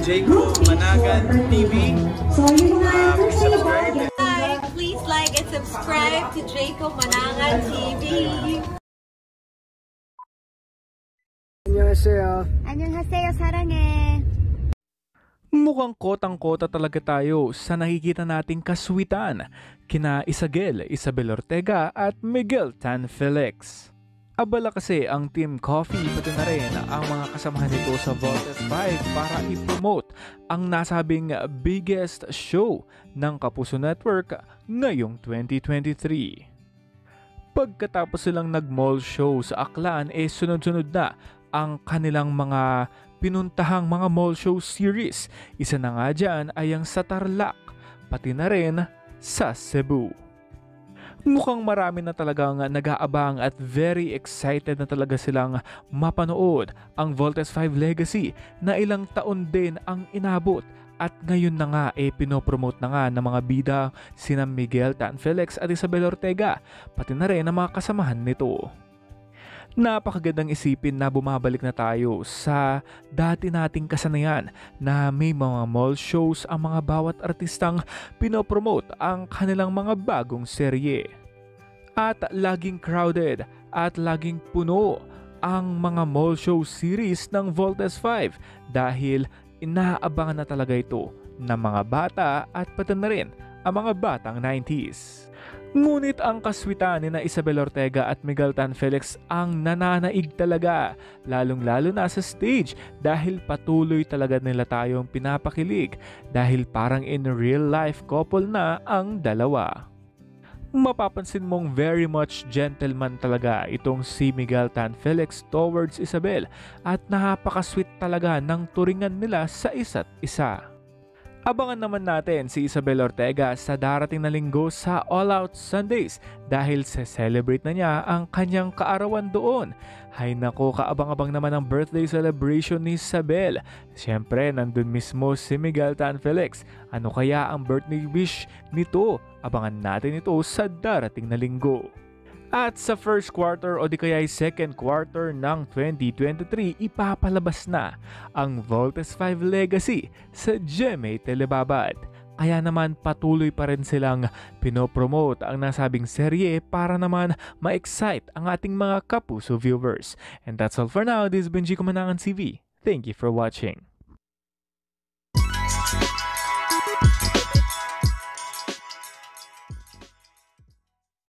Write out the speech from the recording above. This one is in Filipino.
Jacob Managan TV. Please subscribe. Please like and subscribe to Jacob Managan TV. 안녕하세요. 안녕하세요, 사랑해. Mukhang kotang-kota talaga tayo sa nakikita nating kaswitan kina YSAGUEL, YSABEL Ortega at MIGUEL Tanfelix. Abala kasi ang Team Coffee pati na rin ang mga kasamahan nito sa Voltes 5 para i-promote ang nasabing biggest show ng Kapuso Network ngayong 2023. Pagkatapos silang nag-mall show sa Aklan sunod-sunod na ang kanilang mga pinuntahang mga mall show series. Isa na nga dyan ay ang sa Tarlac, pati na rin sa Cebu. Mukhang marami na talagang nag-aabang at very excited na talaga silang mapanood ang Voltes 5 Legacy na ilang taon din ang inabot at ngayon na nga pinopromote na nga ng mga bida sina Miguel Tanfelix at YSABEL Ortega, pati na rin ang mga kasamahan nito. Napakagandang isipin na bumabalik na tayo sa dati nating kasanayan na may mga mall shows ang mga bawat artistang pinopromote ang kanilang mga bagong serye. At laging crowded at laging puno ang mga mall show series ng Voltes 5 dahil inaabangan na talaga ito ng mga bata at pati na rin ang mga batang 90s. Ngunit ang kaswitan ni na YSABEL Ortega at Miguel Tanfelix ang nananaig talaga, lalong-lalo na sa stage dahil patuloy talaga nila tayong pinapakilig dahil parang in real life couple na ang dalawa. Mapapansin mong very much gentleman talaga itong si Miguel Tanfelix towards YSABEL at napaka-sweet talaga ng turingan nila sa isa't isa. Abangan naman natin si YSABEL Ortega sa darating na linggo sa All Out Sundays dahil celebrate na niya ang kanyang kaarawan doon. Hay nako, kaabang-abang naman ang birthday celebration ni YSABEL. Siyempre, nandun mismo si Miguel Tanfelix. Ano kaya ang birthday wish nito? Abangan natin ito sa darating na linggo. At sa first quarter o di kaya second quarter ng 2023, ipapalabas na ang Voltes 5 Legacy sa GMA Telebabad. Kaya naman patuloy pa rin silang pinopromote ang nasabing serye para naman ma-excite ang ating mga kapuso viewers. And that's all for now. This has been Jacob Managan TV. Thank you for watching.